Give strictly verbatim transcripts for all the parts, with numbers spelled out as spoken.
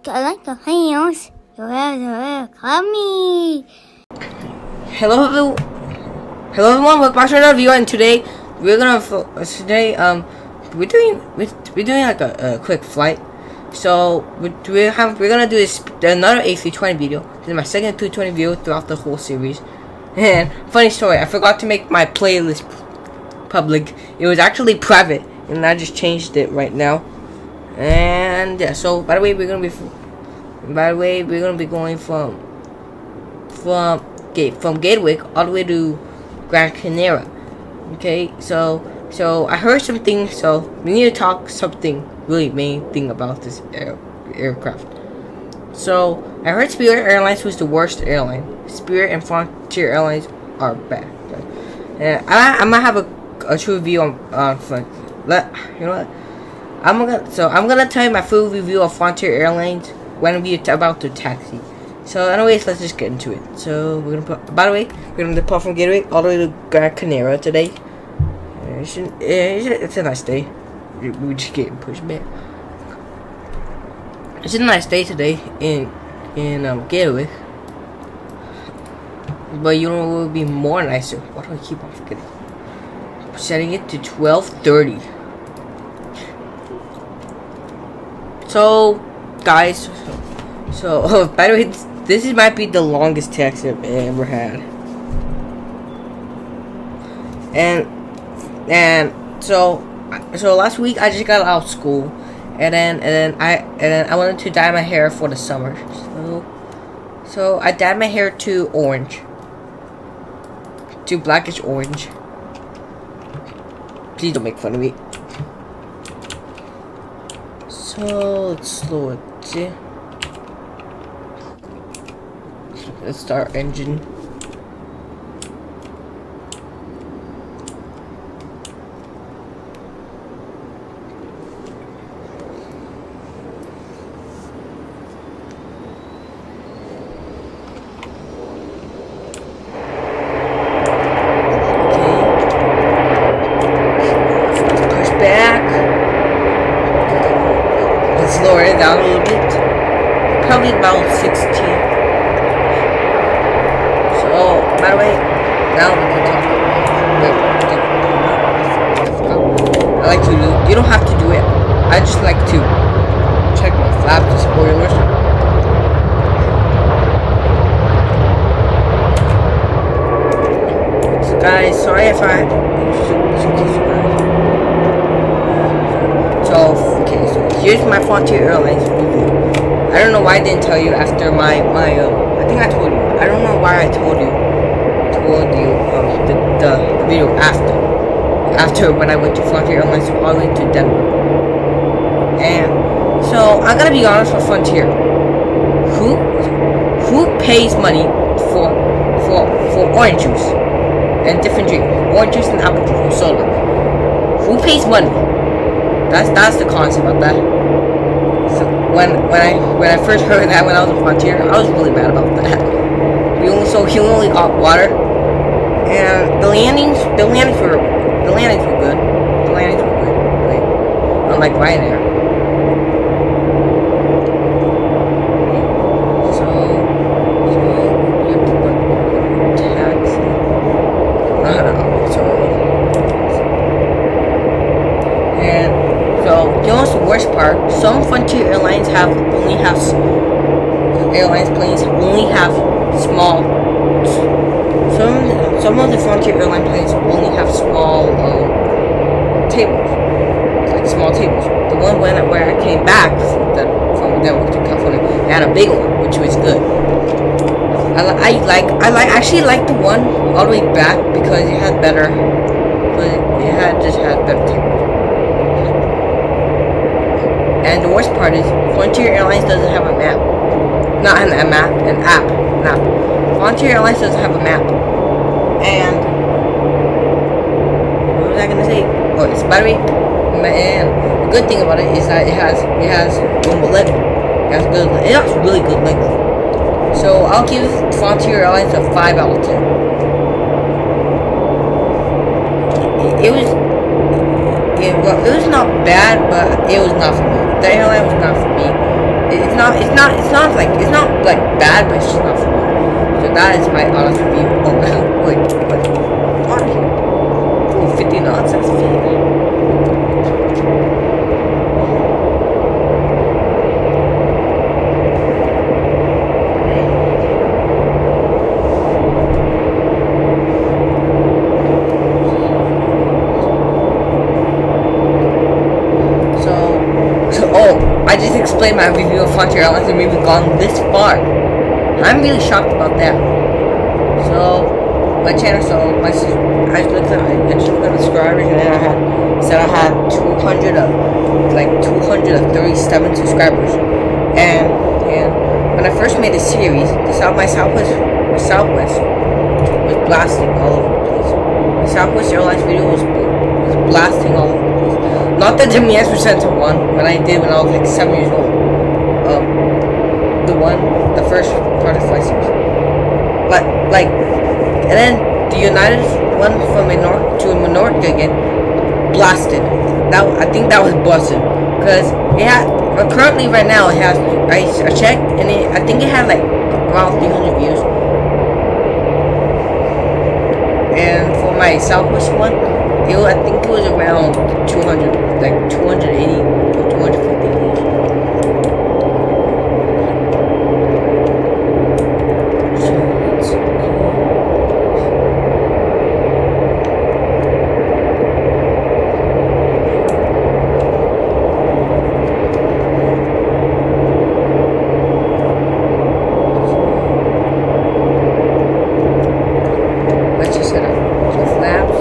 I like the hands. Come me. Hello, hello, hello everyone. Welcome back to another video, and today we're gonna today um we're doing we're, we're doing like a, a quick flight. So we're we're, have, we're gonna do this another A three twenty video. This is my second A three twenty video throughout the whole series. And funny story, I forgot to make my playlist public. It was actually private, and I just changed it right now. And yeah, so by the way, we're gonna be by the way we're gonna be going from from gate from Gatwick all the way to Gran Canaria. Okay, so so I heard something. So we need to talk something really main thing about this air, aircraft. So I heard Spirit Airlines was the worst airline. Spirit and Frontier Airlines are bad. And I I might have a a true review on on let you know what. I'm gonna so I'm gonna tell you my full review of Frontier Airlines when we're about to taxi. So anyways, let's just get into it. So we're gonna put, by the way, we're gonna depart from Gatwick all the way to Gran Canaria today. It's, it's a nice day. We're just getting pushed back. It's a nice day today in in um, Gatwick, but you know it will be more nicer. Why do I keep on forgetting? I'm setting it to twelve thirty. So, guys, so, oh, by the way, this, this is, might be the longest taxi I've ever had. And, and, so, so last week I just got out of school, and then, and then I, and then I wanted to dye my hair for the summer. So, so I dyed my hair to orange, to blackish orange. Please don't make fun of me. So let's slow it. See? Let's start engine. Lower it down a little bit, probably about sixteen. So, by the way, now we can talk about. I like to do. You don't have to do it. I just like to check my flaps, spoilers. So, guys, sorry if I. So. Here's my Frontier Airlines review. I don't know why I didn't tell you after my my. Uh, I think I told you. I don't know why I told you. Told you um, the, the video after after when I went to Frontier Airlines all the way to Denver. And so I gotta be honest with Frontier. Who who pays money for for for orange juice and different drinks? Orange juice and apple juice and soda. Who pays money? That's that's the concept of that. So when when I when I first heard that when I was in Frontier, I was really mad about that. We only so he only got water, and the landings the landings were the landings were good. The landings were good, like unlike Ryanair. So so we have to put taxi. I don't know. So and. So, you know what's the worst part? Some Frontier Airlines have only have airlines planes only have small. Some some of the Frontier Airline planes only have small um, tables, like small tables. The one when where I came back from the, from Denver to California, they had a big one, which was good. I, I like I like actually like the one all the way back because it had better, but it had just had better tables. And the worst part is, Frontier Airlines doesn't have a map. Not an, a map, an app. An app. Frontier Airlines doesn't have a map. And what was I gonna say? Oh, it's battery. And the good thing about it is that it has it has normal length. It has good. It has really good length. So I'll give Frontier Airlines a five out of ten. It, it was. It, well, it was not bad, but it was not for me. The airline was not for me. It, it's not. It's not. It's not like. It's not like bad, but it's just not for me. So that is my honest review. Oh, wait, wait. On here. Ooh, fifty knots. That's fair. I just explained my review of Frontier Airlines and we've gone this far. I'm really shocked about that. So, my channel, so my I just looked at I just looked at the subscribers and then I had said I had two hundred of like two hundred thirty-seven subscribers. And and when I first made the series, the South my Southwest my Southwest was blasting all over the place. My Southwest Airlines video was was blasting all over the place. Not the Jimmy X Presenter one, when I did when I was like seven years old. Um, the one, the first part of Flight Series. But, like, and then the United one from Minor to Minorca again, blasted. That I think that was busted. Because it had, well, currently right now it has, I, I checked, and it, I think it had like around three hundred views. And for my Southwest one, It was, I think it was around two hundred, like two hundred eighty or two hundred fifty. So let's let's just set up some flaps.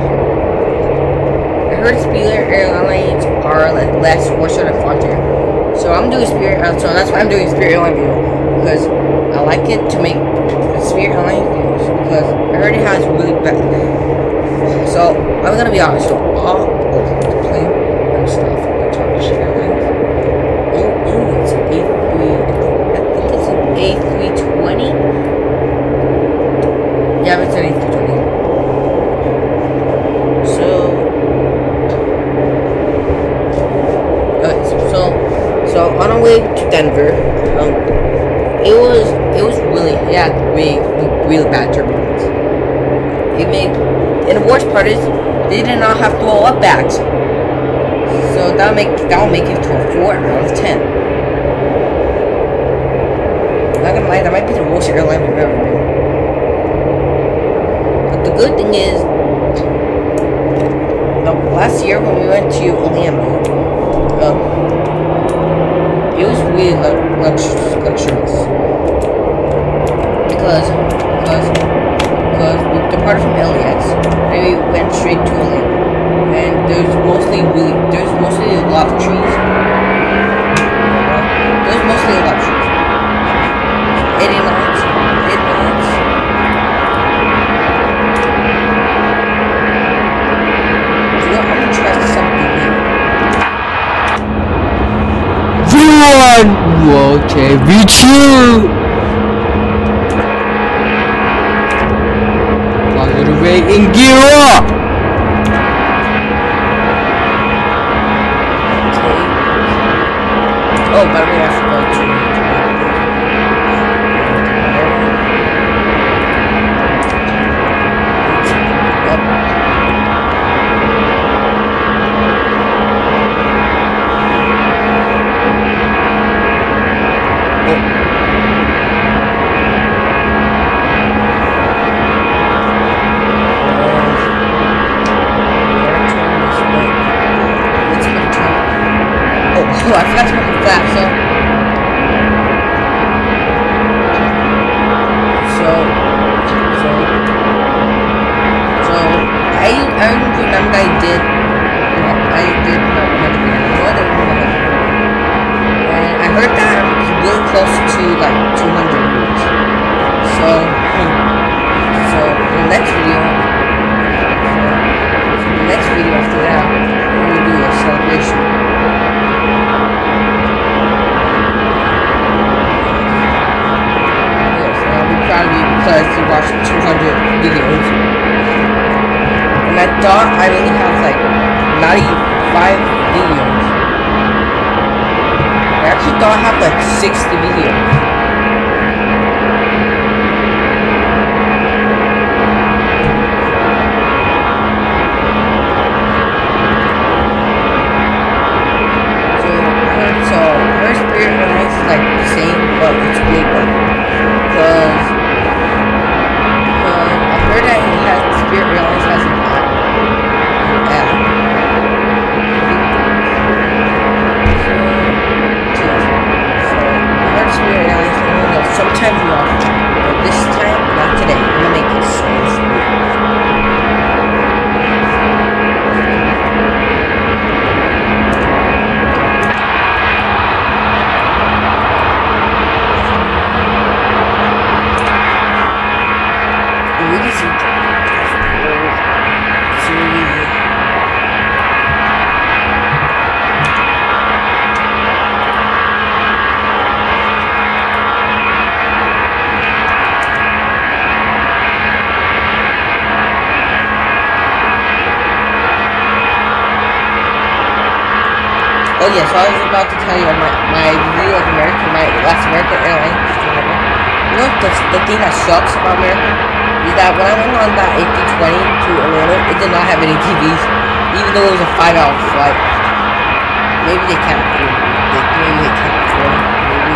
Spirit Airlines are less worse than Frontier. So I'm doing Spirit Airlines, so that's why I'm doing Spirit Airline video. Because I like it to make Spirit Airline videos. Because I heard it has really bad. So I'm gonna be honest, so all over the plane and stuff the Turkish Airlines. Oh, oh, it's an A three. I think it's an A three twenty. Yeah, it's an A three twenty. So So on our way to Denver, um, it was it was really yeah really really bad turbulence. It made, and the worst part is they did not have throw up bags, so that make that will make it to a four out of ten. I'm not gonna lie, that might be the worst airline we've ever been. But the good thing is, the last year when we went to Orlando, um, it was really lux luxurious because because because we departed from L A X and we went straight to Orlando, and there's mostly really there's mostly a lot of trees. There's mostly a lot of trees. eighty knots, eighty knots. You know, I'm gonna try something new. Okay, reach you. Positive rate and gear up. Okay. Oh, by the way, I forgot to. Oh, I forgot to put the flap, so so so so I I remember I did I did not more than one, and I heard that I'm really close to like two hundred views. So so the next video so the next video after that we do a celebration. Because you watched two hundred videos, and I thought I only have like ninety-five videos. I actually thought I have like sixty videos. Oh yeah, so I was about to tell you my, my review of American, my last American Airlines. You know the, the thing that sucks about American is that when I went on that A three twenty to Orlando, it did not have any T Vs, even though it was a five hour flight. Maybe they can't afford it. Maybe they can't afford it. Maybe.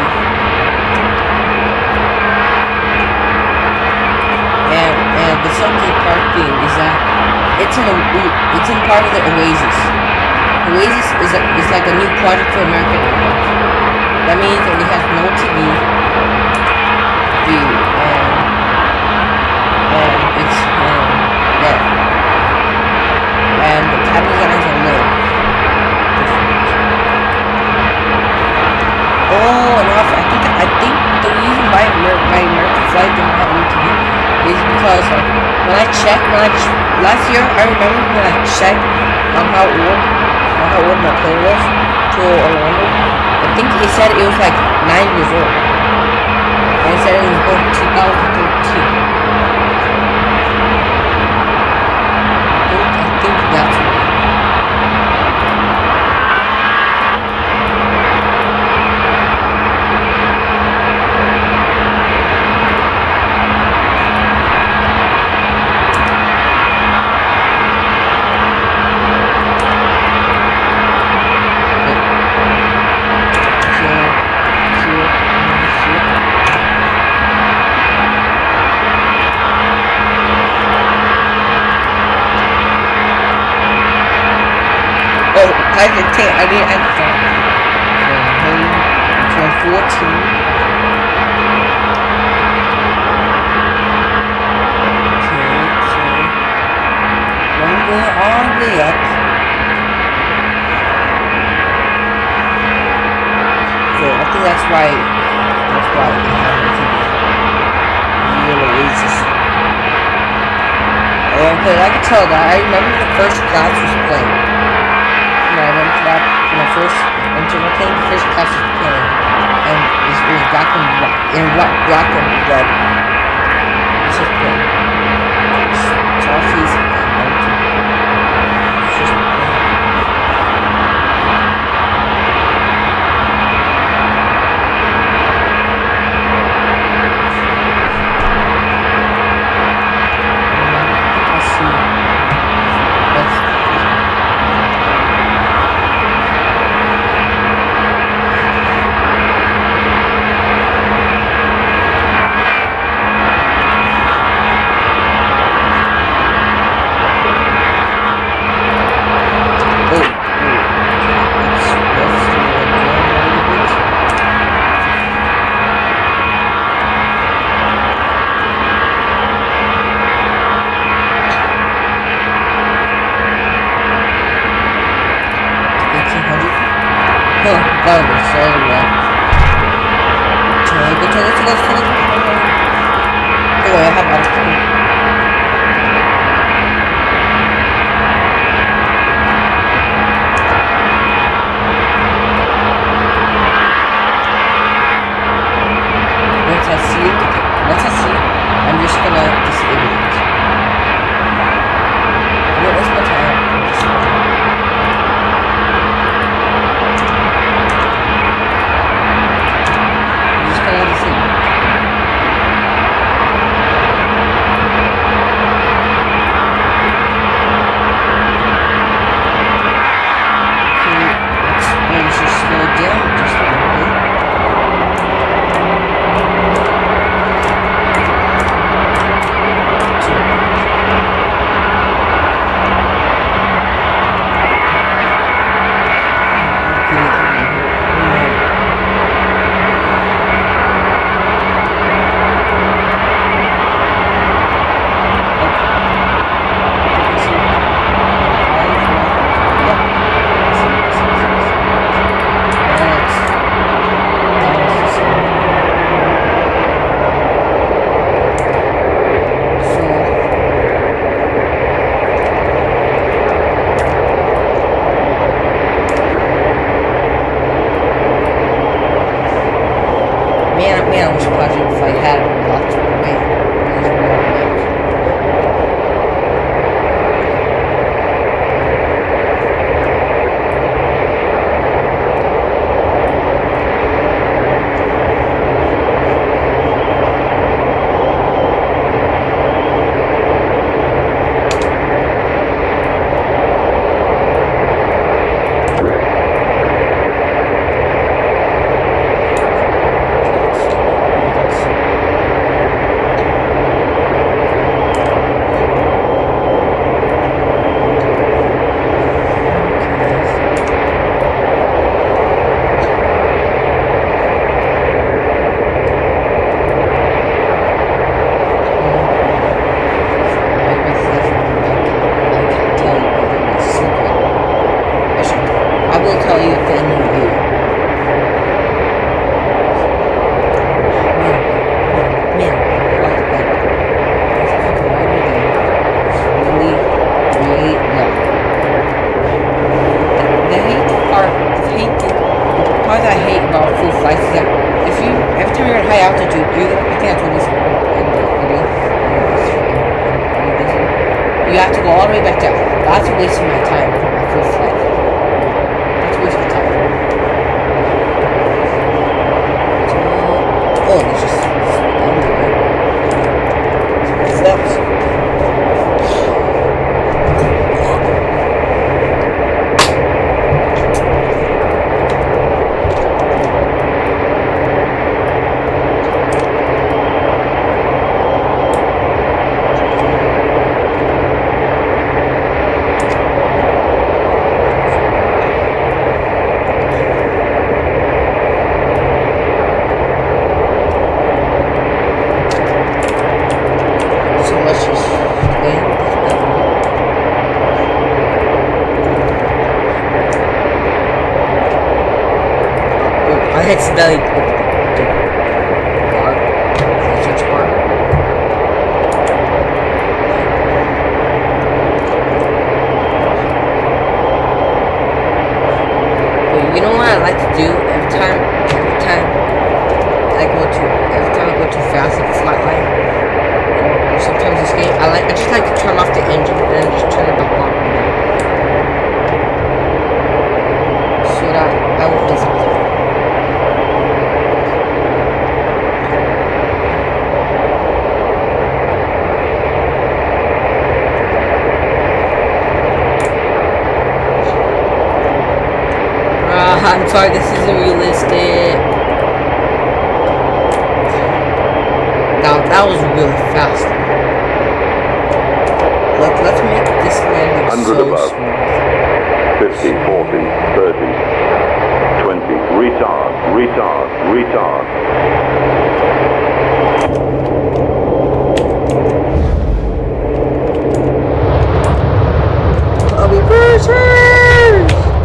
And and the Sunday Park thing is that it's in a it's in part of the Oasis. Oasis is, a, is like a new project for American Airlines. That means that it has no T V view, and, and it's, um, yeah. And the cabin designs are low. Oh, and also, I think, I think the reason why my American flight didn't have any T V is because, like, when I checked, when I, ch last year, I remember when I checked on how old how old my plane was to Orlando. I think he said it was like nine years old. And he said it was born two thousand thirteen. I think, I think that's right. I didn't take, I didn't enter. So, turn fourteen. Okay, so, I'm going all the way up. So, I think that's why, that's why we have it to be real Oasis. And because I could tell that, I remember the first class was playing. I went to that when I first entered my plane, the first class was playing, and it was black and white, and white, black and red. It's just playing. It's all season and empty. It's just playing. I see. That's Oh, that was so well. Take it, take it, take it, take it. Anyway, I have a lot of time. Once I see it, once I see it, I'm just gonna disable it. I won't waste my time. Just Man, I wish Project Flight had lots of weight. You have to go all the way back down. That's a waste of my time for my full flight. That's a waste of time. So, oh, let's just slow down a little bit. Steps. Accidentally the bar, the search bar. But you know what I like to do every time, every time I go to, every time I go too fast in the flight line, or sometimes this game, I like, I just like to turn off the engine and then just turn it back on, you know, so that I won't miss it. I'm sorry, this isn't realistic. Now that was really fast. Let, let's make this landing so above. smooth. fifty, forty, thirty, twenty. Retard, retard, retard. I'll be pushing!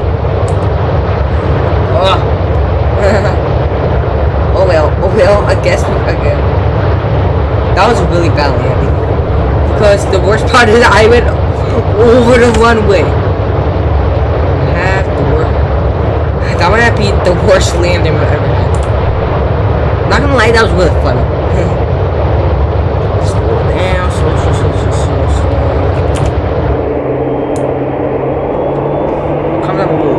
Oh well, oh well, I guess we, again. That was really bad landing. Because the worst part is I went over the runway. Have the worst. That would have been the worst landing I've ever had. Not gonna lie, that was really funny. Slow down, slow, slow, slow, slow, slow, slow. Come on, move.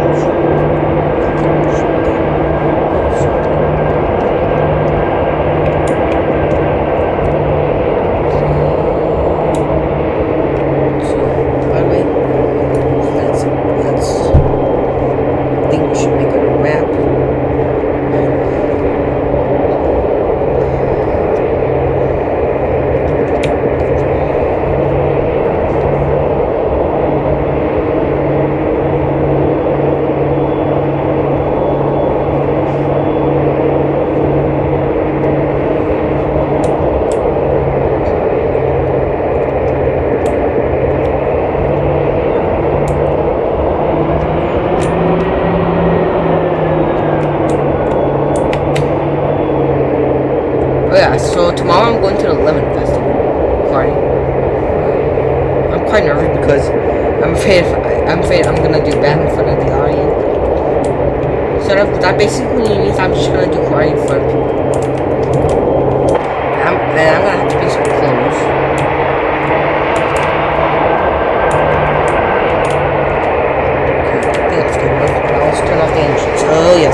So tomorrow I'm going to the Lemon Festival party. I'm quite nervous because I'm afraid if I, I'm afraid I'm gonna do bad in front of the audience. So that, that basically means I'm just gonna do karate in front of people.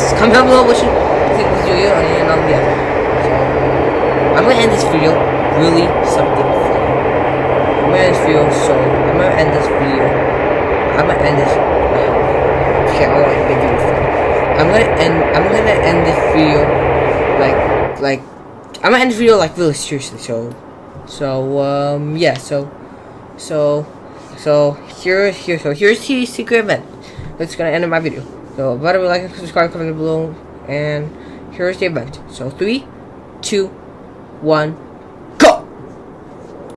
yes, comment down below what you think of this video, and um, yeah. So, I'm gonna end this video really something funny. I'm gonna end this video, so I'm gonna end this video. I'm gonna end this. Okay, I want to make it funny. I'm gonna end. I'm gonna end this video like, like. I'm gonna end this video like really seriously. So, so um, yeah. So, so, so here, here. So here's the secret event. That's gonna end my video. So, by the way, like and subscribe, comment below, and here's the event. So, three, two, one.